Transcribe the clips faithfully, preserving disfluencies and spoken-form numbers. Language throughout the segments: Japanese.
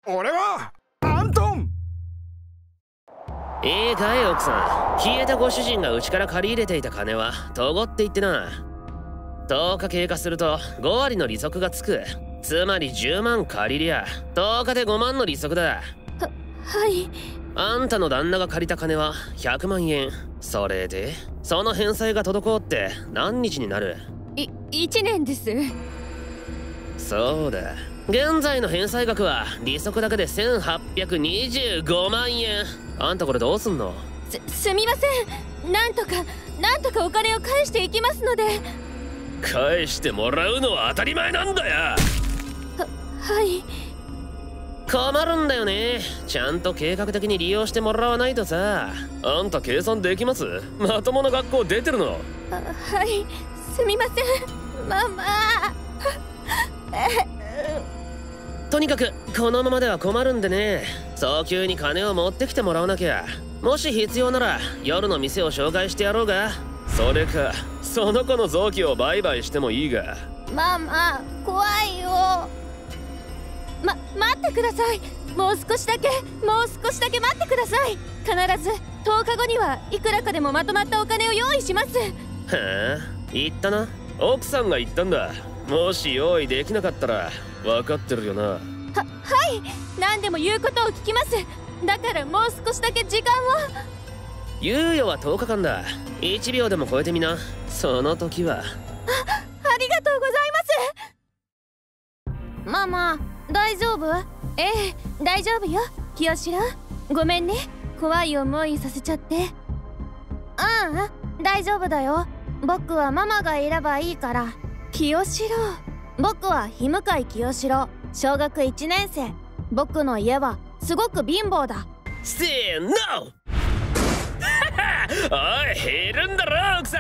俺はアントン。 いいかい奥さん、消えたご主人がうちから借り入れていた金はとごって言ってな。とおか経過するとご割の利息がつく。つまりじゅうまん借りりゃとおかでごまんの利息だ。は、 はい。 あんたの旦那が借りた金はひゃくまんえん。それでその返済が滞って何日になる？ い、いちねんです。 そうだ、現在の返済額は利息だけでせんはっぴゃくにじゅうごまんえん。あんたこれどうすんの？ す、すみません。なんとかなんとかお金を返していきますので。 返してもらうのは当たり前なんだよ。は、 はい。 困るんだよね。ちゃんと計画的に利用してもらわないとさ。あんた計算できます？まともな学校出てるの？ あ、はい、すみませんママ。 とにかくこのままでは困るんでね、早急に金を持ってきてもらわなきゃ。もし必要なら夜の店を紹介してやろうが、それかその子の臓器を売買してもいいが。 ママ、怖いよ。ま、待ってください。もう少しだけもう少しだけ待ってください。必ずとおかごにはいくらかでもまとまったお金を用意します。 へえ、言ったな。奥さんが言ったんだ。もし用意できなかったら分かってるよな。は、 はい、何でも言うことを聞きます。だからもう少しだけ時間を。 猶予はとおかかんだ。いちびょうでも超えてみな。その時は。あ、 ありがとうございます。ママ、大丈夫？ええ、大丈夫よ、清志郎。ごめんね、怖い思いさせちゃって。うんうん、大丈夫だよ。僕はママがいればいいから。清志郎。僕は日向井清志郎、小学いちねん生。僕の家はすごく貧乏だ。 せーのおい、いるんだろ奥さん。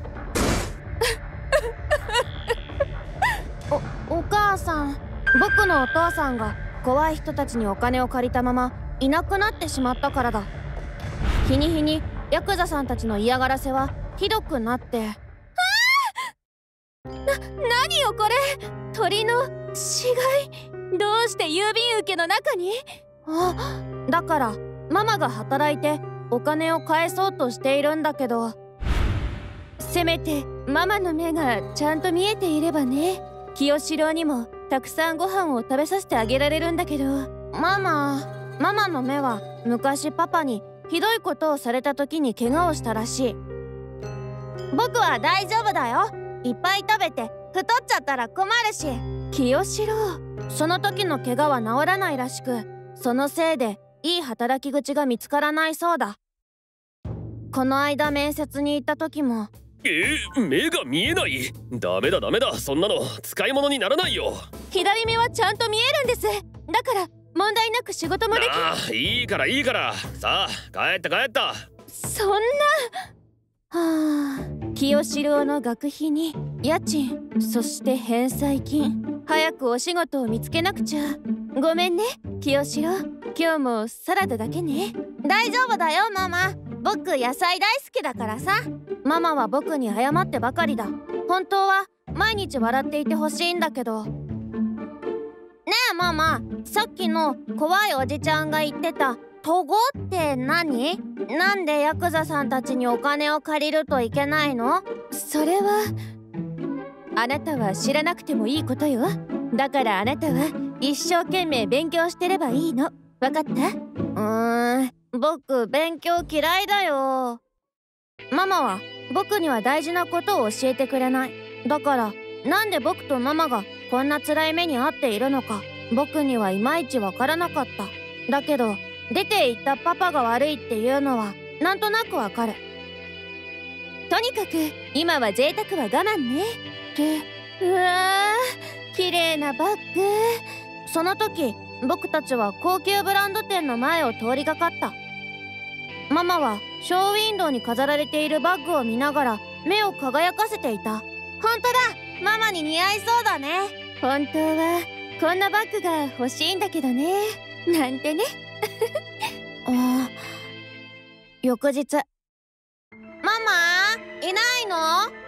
お、お母さん。僕のお父さんが怖い人たちにお金を借りたままいなくなってしまったからだ。日に日にヤクザさんたちの嫌がらせはひどくなって。な、何よこれ、鳥の死骸。どうして郵便受けの中に？あ、だからママが働いてお金を返そうとしているんだけど、せめてママの目がちゃんと見えていればね。清志郎にもたくさんご飯を食べさせてあげられるんだけど。ママママの目は昔パパにひどいことをされた時に怪我をしたらしい。僕は大丈夫だよ。いっぱい食べて太っちゃったら困るし。清志郎、その時の怪我は治らないらしく、そのせいでいい働き口が見つからないそうだ。この間面接に行った時も。 えー、目が見えない？ダメだダメだ、そんなの使い物にならないよ。左目はちゃんと見えるんです。だから問題なく仕事もでき。 ああ、いいからいいから、さあ帰った帰った。 そんな。はあ、清志郎の学費に家賃、そして返済金。早くお仕事を見つけなくちゃ。ごめんね清志郎、今日もサラダだけね。大丈夫だよママ、僕野菜大好きだからさ。ママは僕に謝ってばかりだ。本当は毎日笑っていてほしいんだけど。ねえママ、さっきの怖いおじちゃんが言ってたトゴって何？なんでヤクザさんたちにお金を借りるといけないの？それはあなたは知らなくてもいいことよ。だからあなたは一生懸命勉強してればいいの。わかった？うーん、僕勉強嫌いだよ。ママは僕には大事なことを教えてくれない。だからなんで僕とママがこんな辛い目に遭っているのか僕にはいまいちわからなかった。だけど出て行ったパパが悪いっていうのはなんとなくわかる。とにかく今は贅沢は我慢ね。ってうわー、綺麗なバッグ。その時僕たちは高級ブランド店の前を通りがかった。ママはショーウィンドウに飾られているバッグを見ながら目を輝かせていた。ほんとだ、ママに似合いそうだね。本当はこんなバッグが欲しいんだけどね、なんてね。あ、翌日。ママいないの？って、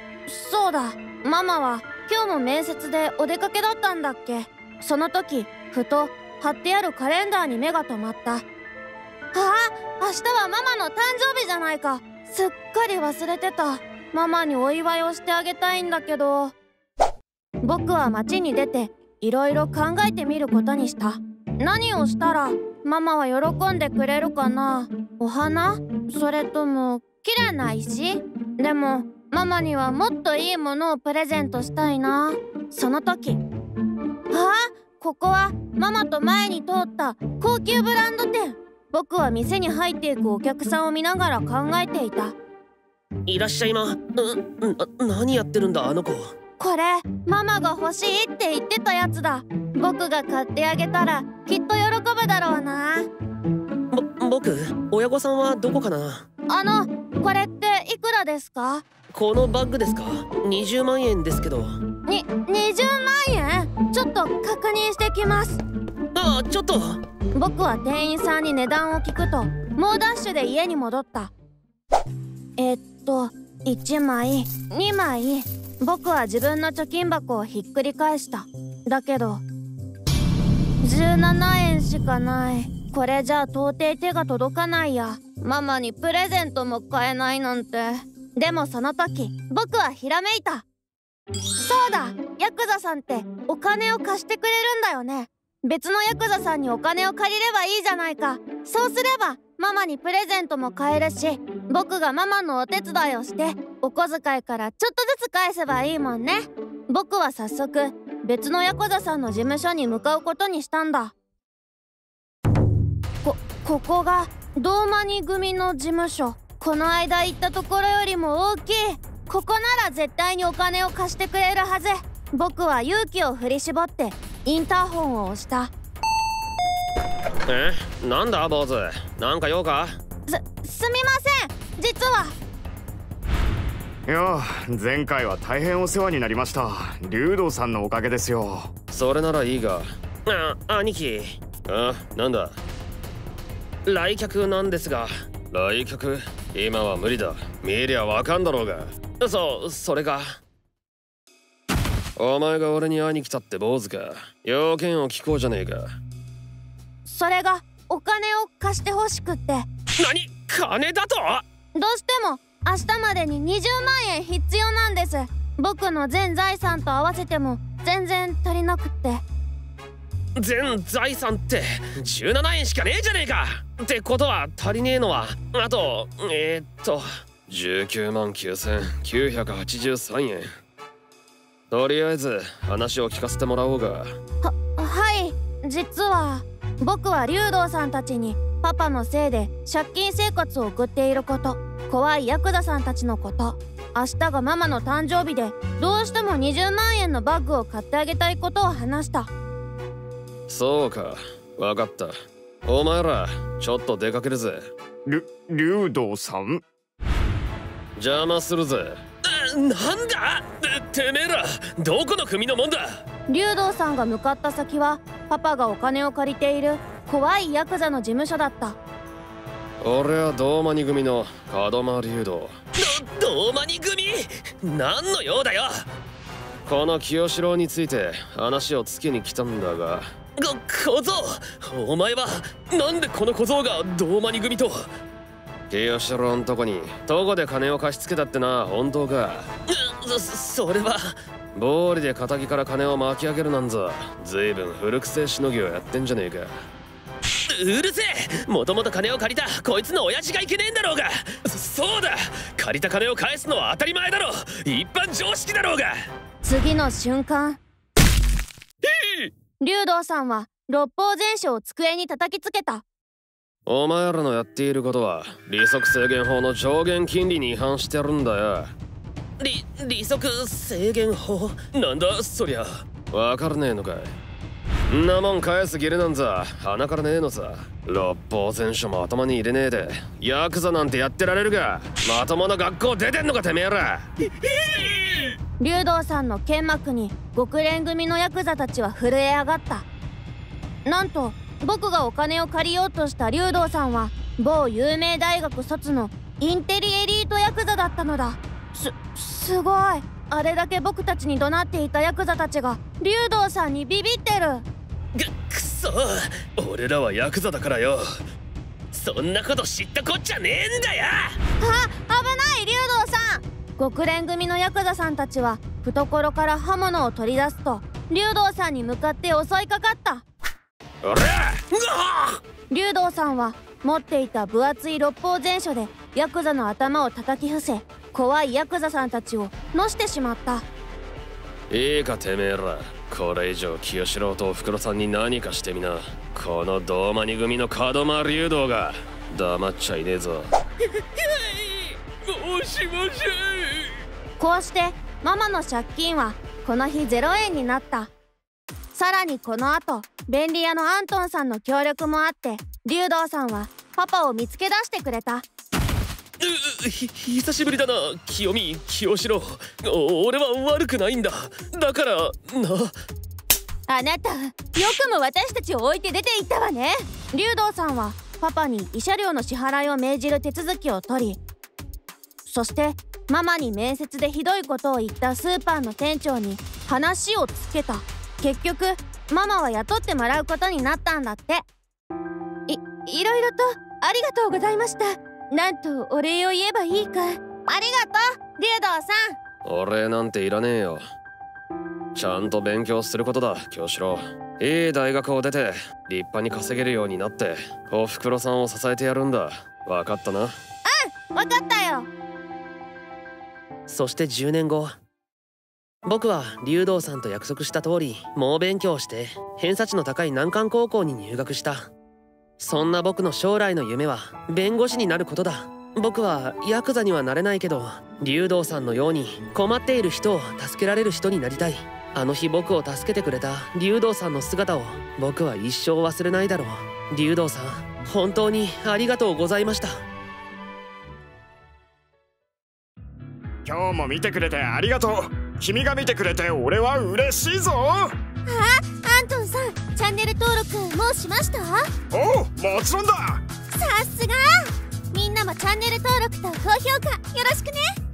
そうだ、ママは今日も面接でお出かけだったんだっけ。その時ふと貼ってあるカレンダーに目が留まった。ああ、明日はママの誕生日じゃないか。すっかり忘れてた。ママにお祝いをしてあげたいんだけど。僕は街に出ていろいろ考えてみることにした。何をしたらママは喜んでくれるかな。お花？それとも綺麗な石？でもママにはもっといいものをプレゼントしたいな。その時、ああ、ここはママと前に通った高級ブランド店。僕は店に入っていくお客さんを見ながら考えていた。 いらっしゃいま。な、何やってるんだあの子。 これママが欲しいって言ってたやつだ。僕が買ってあげたらきっと喜ぶだろうな。 ぼ、僕、親御さんはどこかな。 あの、これっていくらですか？ このバッグですか？にじゅうまんえんですけど。 に、にじゅうまんえん？ちょっと確認してきます。 ああ、ちょっと。 僕は店員さんに値段を聞くと猛ダッシュで家に戻った。えっといちまいにまい。僕は自分の貯金箱をひっくり返した。だけどじゅうななえんしかない。これじゃあ到底手が届かないや。ママにプレゼントも買えないなんて。でもその時僕はひらめいた。そうだ、ヤクザさんってお金を貸してくれるんだよね。別のヤクザさんにお金を借りればいいじゃないか。そうすればママにプレゼントも買えるし、僕がママのお手伝いをしてお小遣いからちょっとずつ返せばいいもんね。僕は早速別のヤクザさんの事務所に向かうことにしたんだ。こ、ここがドーマニ組の事務所。この間行ったところよりも大きい。ここなら絶対にお金を貸してくれるはず。僕は勇気を振り絞ってインターホンを押した。 え、なんだ坊主、なんか用か？ す、すみません、実は。 いや、前回は大変お世話になりました。竜道さんのおかげですよ。 それならいいが。あ、兄貴。あ、なんだ。来客なんですが。来客？今は無理だ。見りゃわかんだろうが。そう、それが。お前が俺に会いに来たって坊主か。要件を聞こうじゃねえか。 それがお金を貸してほしくって。 何？金だと？ どうしても明日までににじゅうまんえん必要なんです。僕の全財産と合わせても全然足りなくって。 全財産ってじゅうななえんしかねえじゃねえか。ってことは足りねえのはあとえー、っとじゅうきゅうまんきゅうせんきゅうひゃくはちじゅうさんえん。とりあえず話を聞かせてもらおうが。は、 はい、実は僕は竜道さんたちにパパのせいで借金生活を送っていること、怖いヤクザさんたちのこと、明日がママの誕生日でどうしてもにじゅうまんえんのバッグを買ってあげたいことを話した。 そうか、わかった。お前らちょっと出かけるぜ。 りゅ竜道さん？ 邪魔するぜ。なんだてめえら、どこの組のもんだ。 竜道さんが向かった先はパパがお金を借りている怖いヤクザの事務所だった。 俺はドーマニ組の門間竜道。どドーマニ組？何の用だよ。この清志郎について話をつけに来たんだが。こ小僧、お前はなんでこの小僧がドーマニ組と。清志郎んとこにどこで金を貸し付けたってな、本当か？そ, それは暴利で仇から金を巻き上げるなんぞ、ずいぶん古くせえしのぎをやってんじゃねえか。うるせえ、もともと金を借りたこいつの親父がいけねえんだろうが。そうだ、借りた金を返すのは当たり前だろ、一般常識だろうが。 次の瞬間、竜道さんは六法全書を机に叩きつけた。 お前らのやっていることは利息制限法の上限金利に違反してるんだよ。利利息制限法なんだそりゃ。わからねえのかい。んなもん返す義理なんざ鼻からねえのさ。六法全書も頭に入れねえでヤクザなんてやってられるが、まともな学校出てんのかてめえら。 竜道さんの剣幕に極連組のヤクザたちは震え上がった。なんと僕がお金を借りようとした竜道さんは某有名大学卒のインテリエリートヤクザだったのだ。す、すごい。あれだけ僕たちに怒鳴っていたヤクザたちが竜道さんにビビってる。 く、くそそう、俺らはヤクザだからよ。そんなこと知ったこっちゃねえんだよ。 あ、危ない竜道さん。極連組のヤクザさんたちは懐から刃物を取り出すと竜道さんに向かって襲いかかった。 おらっ、 竜道さんは持っていた分厚い六法全書でヤクザの頭を叩き伏せ、怖いヤクザさんたちをのしてしまった。 いいかてめえら、これ以上清志郎とおふくろさんに何かしてみな。このドーマニ組の門間竜道が黙っちゃいねえぞ。もしもし。 こうしてママの借金はこの日ゼロえんになった。さらにこの後便利屋のアントンさんの協力もあって竜道さんはパパを見つけ出してくれた。 うひ久しぶりだな清美、清志郎。お俺は悪くないんだ。だからな。 あなたよくも私たちを置いて出て行ったわね。竜道さんはパパに慰謝料の支払いを命じる手続きを取り、そしてママに面接でひどいことを言ったスーパーの店長に話をつけた。結局ママは雇ってもらうことになったんだって。いいろいろとありがとうございました。なんとお礼を言えばいいか。ありがとう竜道さん。 お礼なんていらねえよ。ちゃんと勉強することだ京志郎。いい大学を出て立派に稼げるようになっておふくろさんを支えてやるんだ。分かったな。 うん、分かったよ。 そしてじゅうねんご、僕は竜道さんと約束した通り猛勉強して偏差値の高い難関高校に入学した。そんな僕の将来の夢は弁護士になることだ。僕はヤクザにはなれないけど竜道さんのように困っている人を助けられる人になりたい。あの日僕を助けてくれた竜道さんの姿を僕は一生忘れないだろう。竜道さん、本当にありがとうございました。 今日も見てくれてありがとう。君が見てくれて俺は嬉しいぞ。 あ、アントンさん、チャンネル登録もうしました？ おう、もちろんだ。 さすが。みんなもチャンネル登録と高評価よろしくね。